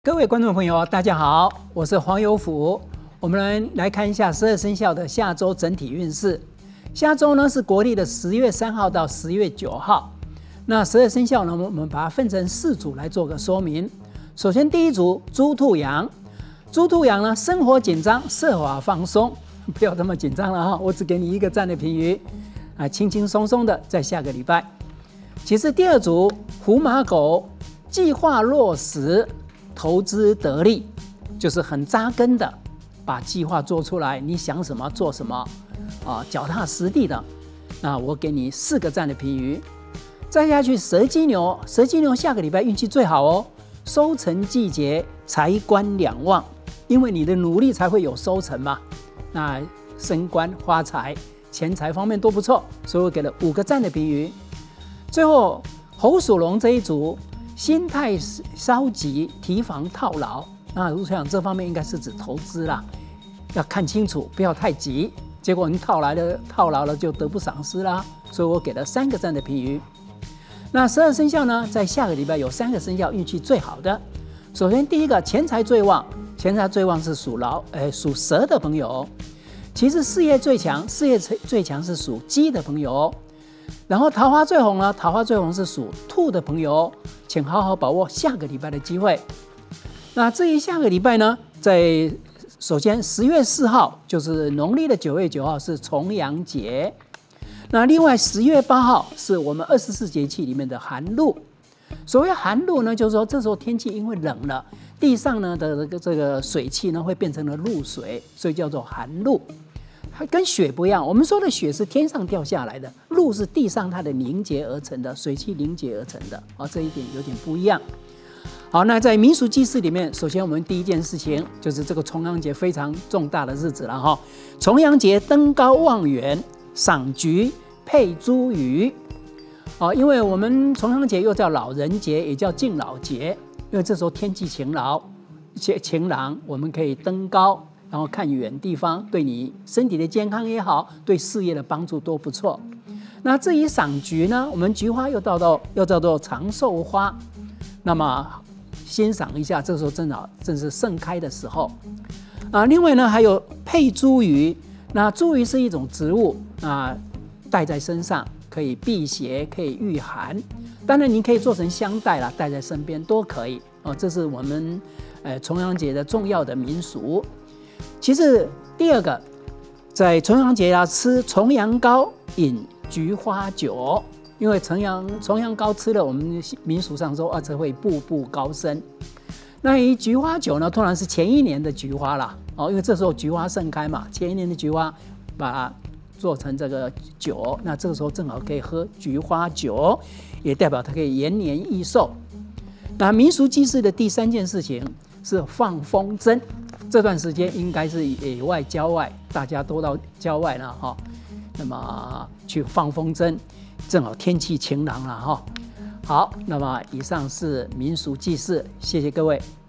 各位观众朋友，大家好，我是黄有福。我们来看一下12生肖的下周整体运势。下周呢是国历的10月3号到10月9号。那12生肖呢，我们把它分成4组来做个说明。首先第一组猪兔羊，猪兔羊呢生活紧张，设法放松，不要这么紧张了哈。我只给你1个赞的评语啊，轻轻松松的在下个礼拜。其次第二组虎马狗，计划落实。投资得力，就是很扎根的，把计划做出来，你想什么做什么，啊，脚踏实地的。那我给你4个赞的评语。再下去蛇金牛，蛇金牛下个礼拜运气最好哦，收成季节，财官两旺，因为你的努力才会有收成嘛。那升官发财，钱财方面都不错，所以我给了5个赞的评语。最后猴属龙这一组。心态稍急，提防套牢。那我想这方面应该是指投资啦，要看清楚，不要太急。结果你套牢了就得不偿失啦。所以我给了3个赞的评语。那12生肖呢，在下个礼拜有3个生肖运气最好的。首先第一个钱财最旺，钱财最旺是属蛇的朋友。其次事业最强，事业最强是属鸡的朋友。然后桃花最红呢，桃花最红是属兔的朋友，请好好把握下个礼拜的机会。那至于下个礼拜呢，首先10月4号就是农历的9月9号是重阳节，那另外10月8号是我们24节气里面的寒露。所谓寒露呢，就是说这时候天气因为冷了，地上呢的这个水汽呢会变成了露水，所以叫做寒露。跟雪不一样，我们说的雪是天上掉下来的，露是地上它的凝结而成的，水汽凝结而成的啊，这一点有点不一样。好，那在民俗祭祀里面，首先我们第一件事情就是这个重阳节非常重大的日子了哈。重阳节登高望远，赏菊，配茱萸。因为我们重阳节又叫老人节，也叫敬老节，因为这时候天气晴朗，我们可以登高。然后看远地方，对你身体的健康也好，对事业的帮助都不错。那至于赏菊呢，我们菊花又叫做长寿花，那么欣赏一下，这时候正是盛开的时候啊。另外呢，还有配茱萸，那茱萸是一种植物啊，戴在身上可以辟邪，可以御寒。当然，你可以做成香袋啦，带在身边都可以哦。这是我们重阳节的重要的民俗。其次，第二个，在重阳节要吃重阳糕，饮菊花酒，因为重阳糕吃了，我们民俗上说这会步步高升。那以菊花酒呢，通常是前一年的菊花啦，因为这时候菊花盛开嘛，前一年的菊花把它做成这个酒，那这个时候正好可以喝菊花酒，也代表它可以延年益寿。那民俗祭祀的第3件事情是放风筝。这段时间应该是野外郊外，大家都到郊外了哈，那么去放风筝，正好天气晴朗了哈。好，那么以上是民俗祭祀，谢谢各位。